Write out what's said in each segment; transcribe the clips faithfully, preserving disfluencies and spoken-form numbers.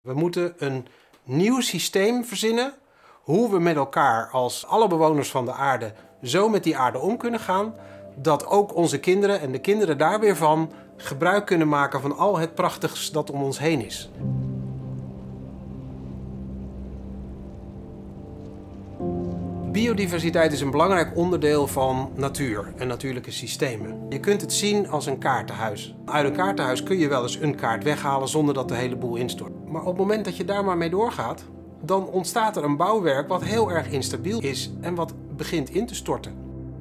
We moeten een nieuw systeem verzinnen hoe we met elkaar als alle bewoners van de aarde zo met die aarde om kunnen gaan, dat ook onze kinderen en de kinderen daar weer van gebruik kunnen maken van al het prachtigs dat om ons heen is. Biodiversiteit is een belangrijk onderdeel van natuur en natuurlijke systemen. Je kunt het zien als een kaartenhuis. Uit een kaartenhuis kun je wel eens een kaart weghalen zonder dat de hele boel instort. Maar op het moment dat je daar maar mee doorgaat, dan ontstaat er een bouwwerk wat heel erg instabiel is en wat begint in te storten.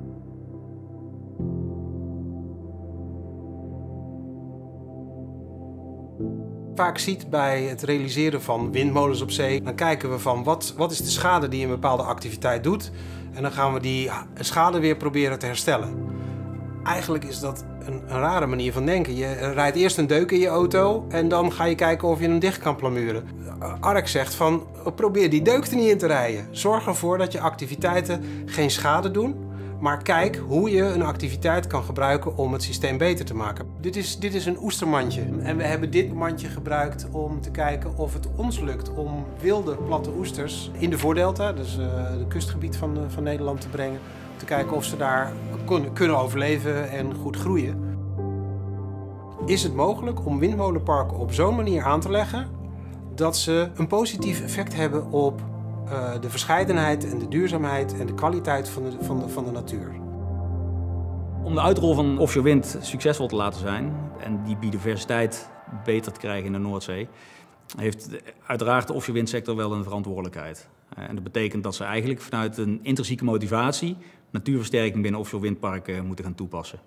Vaak ziet bij het realiseren van windmolens op zee, dan kijken we van wat, wat is de schade die een bepaalde activiteit doet en dan gaan we die schade weer proberen te herstellen. Eigenlijk is dat een, een rare manier van denken. Je rijdt eerst een deuk in je auto en dan ga je kijken of je hem dicht kan plamuren. Ark zegt van probeer die deuk er niet in te rijden. Zorg ervoor dat je activiteiten geen schade doen. Maar kijk hoe je een activiteit kan gebruiken om het systeem beter te maken. Dit is, dit is een oestermandje. En we hebben dit mandje gebruikt om te kijken of het ons lukt om wilde platte oesters in de Voordelta, dus uh, het kustgebied van, uh, van Nederland, te brengen. Te kijken of ze daar kunnen, kunnen overleven en goed groeien. Is het mogelijk om windmolenparken op zo'n manier aan te leggen dat ze een positief effect hebben op Uh, de verscheidenheid en de duurzaamheid en de kwaliteit van de, van de, van de natuur. Om de uitrol van offshore wind succesvol te laten zijn en die biodiversiteit beter te krijgen in de Noordzee, heeft uiteraard de offshore windsector wel een verantwoordelijkheid. Uh, en dat betekent dat ze eigenlijk vanuit een intrinsieke motivatie natuurversterking binnen offshore windparken moeten gaan toepassen.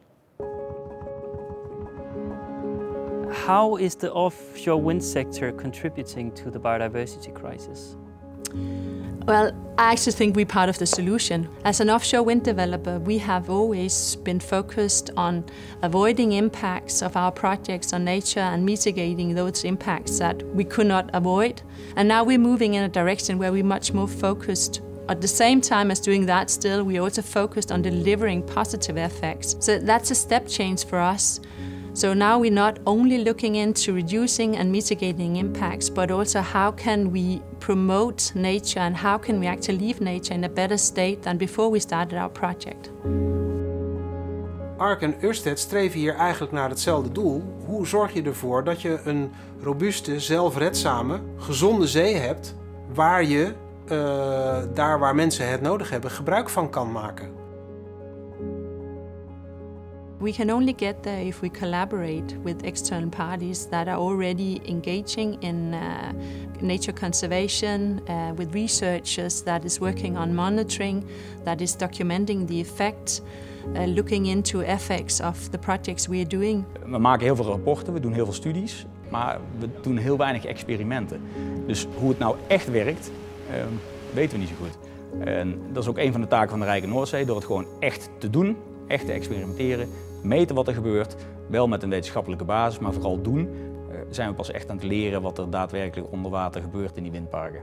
How is the offshore wind sector contributing to the biodiversity crisis? Well, I actually think we're part of the solution. As an offshore wind developer, we have always been focused on avoiding impacts of our projects on nature and mitigating those impacts that we could not avoid. And now we're moving in a direction where we're much more focused. At the same time as doing that still, we're also focused on delivering positive effects. So that's a step change for us. So now we're not only looking into reducing and mitigating impacts, but also how can we promote nature and how can we actually leave nature in a better state than before we started our project. Ark en Ørsted streven hier eigenlijk naar hetzelfde doel. Hoe zorg je ervoor dat je een robuuste, zelfredzame, gezonde zee hebt waar je, uh, daar waar mensen het nodig hebben, gebruik van kan maken? We can only get there if we collaborate with external parties that are already engaging in uh, nature conservation, uh, with researchers that is working on monitoring, that is documenting the effects, uh, looking into effects of the projects we are doing. We maken heel veel rapporten, we doen heel veel studies, maar we doen heel weinig experimenten. Dus hoe het nou echt werkt, uh, weten we niet zo goed. En dat is ook een van de taken van de Rijke Noordzee, door het gewoon echt te doen, echt te experimenteren. Meten wat er gebeurt, wel met een wetenschappelijke basis, maar vooral doen, uh, zijn we pas echt aan het leren wat er daadwerkelijk onder water gebeurt in die windparken.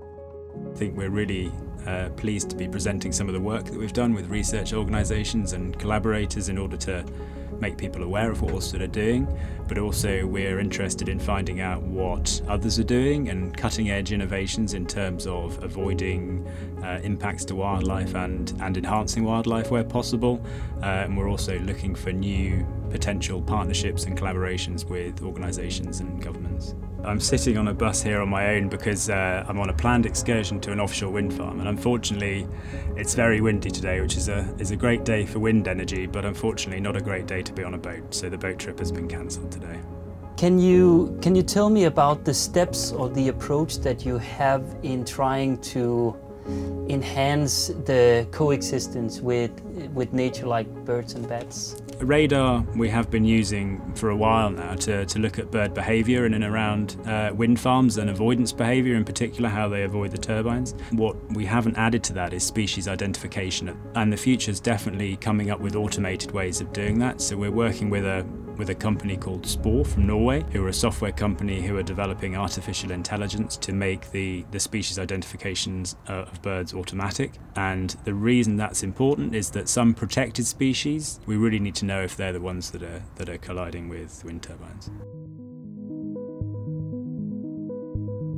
I think we're really uh, pleased to be presenting some of the work that we've done with research organisations and collaborators in order to make people aware of what Ørsted are doing, but also we're interested in finding out what others are doing and cutting edge innovations in terms of avoiding uh, impacts to wildlife and, and enhancing wildlife where possible. Uh, and we're also looking for new potential partnerships and collaborations with organisations and governments. I'm sitting on a bus here on my own because uh, I'm on a planned excursion to an offshore wind farm, and unfortunately it's very windy today, which is a, is a great day for wind energy, but unfortunately not a great day to be on a boat, so the boat trip has been cancelled today. Can you, can you tell me about the steps or the approach that you have in trying to enhance the coexistence with, with nature like birds and bats? Radar we have been using for a while now to, to look at bird behaviour in and around uh, wind farms and avoidance behaviour, in particular how they avoid the turbines. What we haven't added to that is species identification, and the future is definitely coming up with automated ways of doing that. So we're working with a with a company called Spore from Norway, who are a software company who are developing artificial intelligence to make the, the species identifications uh, of birds automatic. And the reason that's important is that some protected species, we really need to know if they're the ones that are, that are colliding with wind turbines.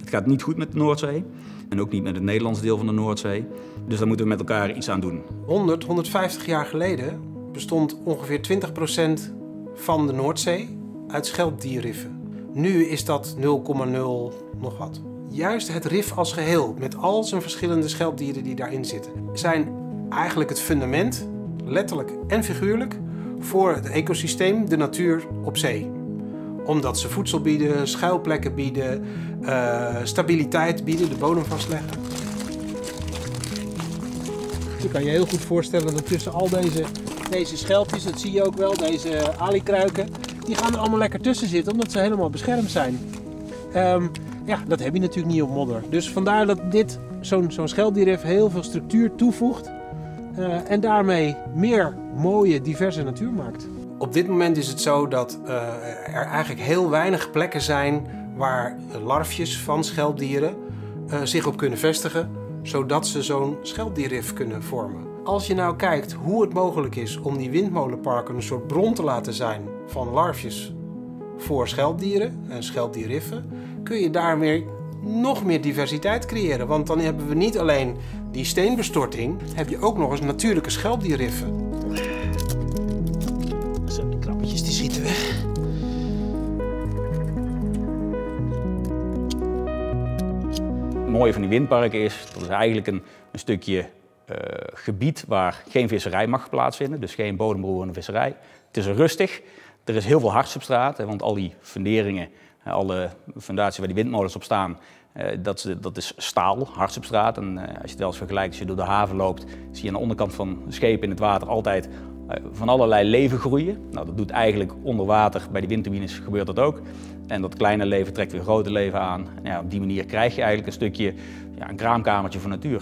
Het gaat niet goed met de Noordzee en ook niet met het Nederlandse deel van de Noordzee. Dus daar moeten we met elkaar iets aan doen. honderd, honderdvijftig jaar geleden bestond ongeveer twintig procent van de Noordzee uit schelpdierriffen. Nu is dat nul komma nul nog wat. Juist het rif als geheel, met al zijn verschillende schelpdieren die daarin zitten, zijn eigenlijk het fundament, letterlijk en figuurlijk, voor het ecosysteem, de natuur op zee. Omdat ze voedsel bieden, schuilplekken bieden, uh, stabiliteit bieden, de bodem vastleggen. Je kan je heel goed voorstellen dat tussen al deze, deze schelpjes, dat zie je ook wel, deze alikruiken, die gaan er allemaal lekker tussen zitten omdat ze helemaal beschermd zijn. Um, ja, dat heb je natuurlijk niet op modder. Dus vandaar dat dit, zo'n zo'n schelpdierrif, heel veel structuur toevoegt uh, en daarmee meer mooie, diverse natuur maakt. Op dit moment is het zo dat uh, er eigenlijk heel weinig plekken zijn waar larfjes van schelpdieren uh, zich op kunnen vestigen, zodat ze zo'n schelpdierrif kunnen vormen. Als je nou kijkt hoe het mogelijk is om die windmolenparken een soort bron te laten zijn van larfjes voor schelpdieren en schelpdierriffen, kun je daarmee nog meer diversiteit creëren. Want dan hebben we niet alleen die steenbestorting, heb je ook nog eens natuurlijke schelpdierriffen. Zo, die krabbetjes die schieten weg. Het mooie van die windparken is, dat is eigenlijk een, een stukje uh, gebied waar geen visserij mag plaatsvinden, dus geen bodemberoerende visserij. Het is rustig, er is heel veel hardsubstraat, want al die funderingen, alle fundaties waar die windmolens op staan, dat, dat is staal, hardsubstraat. En als je het wel eens vergelijkt, als je door de haven loopt, zie je aan de onderkant van schepen in het water altijd van allerlei leven groeien. Nou, dat doet eigenlijk onder water, bij die windturbines gebeurt dat ook. En dat kleine leven trekt weer grote leven aan. En ja, op die manier krijg je eigenlijk een stukje, ja, een kraamkamertje voor natuur.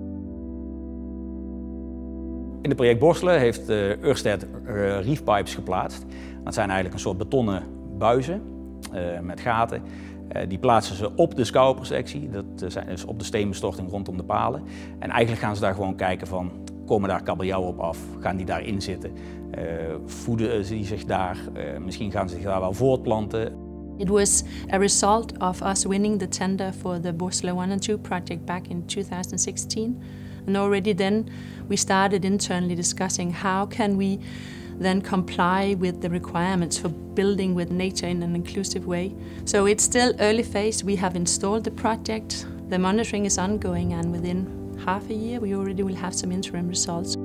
In het project Borselen heeft uh, Ørsted uh, reefpipes geplaatst. Dat zijn eigenlijk een soort betonnen buizen uh, met gaten. Uh, die plaatsen ze op de schouwpersectie, dat uh, zijn dus op de steenbestorting rondom de palen. En eigenlijk gaan ze daar gewoon kijken van, komen daar kabeljauwen op af? Gaan die daarin zitten? Uh, voeden die zich daar? Uh, misschien gaan ze zich daar wel voortplanten. It was a result of us winning the tender for the Borselen one and two project back in two thousand sixteen. And already then we started internally discussing how can we then comply with the requirements for building with nature in an inclusive way. So it's still early phase. We have installed the project. The monitoring is ongoing, and within half a year we already will have some interim results.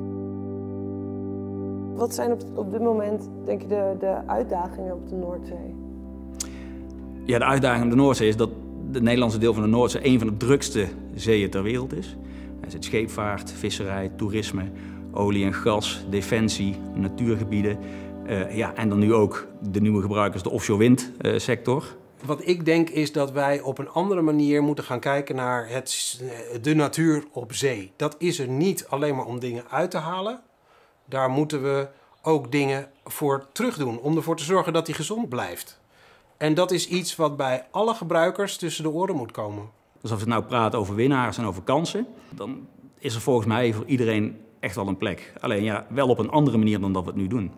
Wat zijn op, op dit moment, denk je, de, de uitdagingen op de Noordzee? Ja, de uitdaging op de Noordzee is dat het Nederlandse deel van de Noordzee een van de drukste zeeën ter wereld is. Er zit scheepvaart, visserij, toerisme, olie en gas, defensie, natuurgebieden. Uh, ja, en dan nu ook de nieuwe gebruikers, de offshore windsector. Uh, Wat ik denk is dat wij op een andere manier moeten gaan kijken naar het, de natuur op zee. Dat is er niet alleen maar om dingen uit te halen. Daar moeten we ook dingen voor terug doen, om ervoor te zorgen dat die gezond blijft. En dat is iets wat bij alle gebruikers tussen de oren moet komen. Dus als we nou praten over winnaars en over kansen, dan is er volgens mij voor iedereen echt wel een plek. Alleen ja, wel op een andere manier dan dat we het nu doen.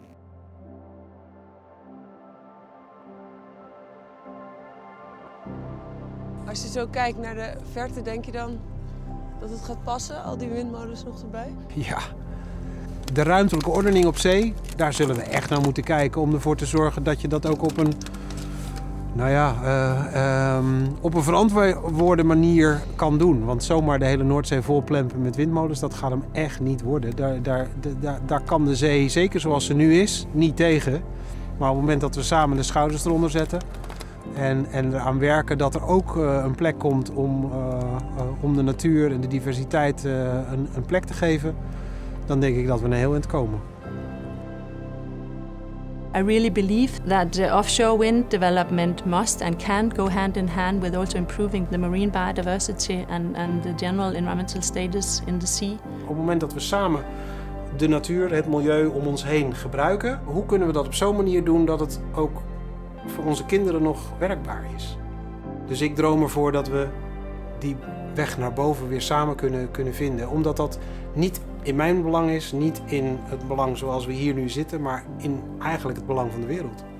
Als je zo kijkt naar de verte, denk je dan dat het gaat passen, al die windmolens nog erbij? Ja, de ruimtelijke ordening op zee, daar zullen we echt naar moeten kijken om ervoor te zorgen dat je dat ook op een, nou ja, uh, um, op een verantwoorde manier kan doen. Want zomaar de hele Noordzee volplempen met windmolens, dat gaat hem echt niet worden. Daar, daar, daar, daar kan de zee, zeker zoals ze nu is, niet tegen. Maar op het moment dat we samen de schouders eronder zetten en, en eraan werken dat er ook uh, een plek komt om, uh, uh, om de natuur en de diversiteit uh, een, een plek te geven, dan denk ik dat we een heel eind komen. I really believe that the offshore wind development must and can go hand in hand with also improving the marine biodiversity and, and the general environmental status in the sea. Op het moment dat we samen de natuur, het milieu om ons heen gebruiken, hoe kunnen we dat op zo'n manier doen dat het ook voor onze kinderen nog werkbaar is? Dus ik droom ervoor dat we die weg naar boven weer samen kunnen, kunnen vinden. Omdat dat niet in mijn belang is, niet in het belang zoals we hier nu zitten, maar in eigenlijk het belang van de wereld.